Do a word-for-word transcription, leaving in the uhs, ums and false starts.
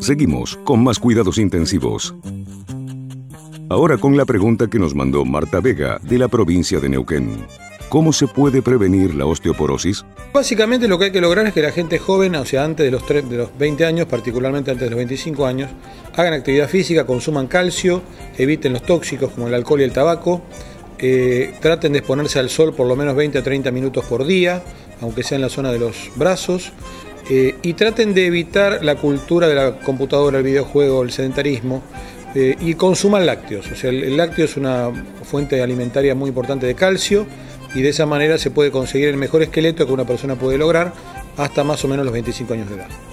Seguimos con más cuidados intensivos. Ahora con la pregunta que nos mandó Marta Vega, de la provincia de Neuquén. ¿Cómo se puede prevenir la osteoporosis? Básicamente lo que hay que lograr es que la gente joven, o sea, antes de los, de los veinte años, particularmente antes de los veinticinco años, hagan actividad física, consuman calcio, eviten los tóxicos como el alcohol y el tabaco, eh, traten de exponerse al sol por lo menos veinte a treinta minutos por día, aunque sea en la zona de los brazos, eh, y traten de evitar la cultura de la computadora, el videojuego, el sedentarismo, eh, y consuman lácteos. O sea, el, el lácteo es una fuente alimentaria muy importante de calcio, y de esa manera se puede conseguir el mejor esqueleto que una persona puede lograr hasta más o menos los veinticinco años de edad.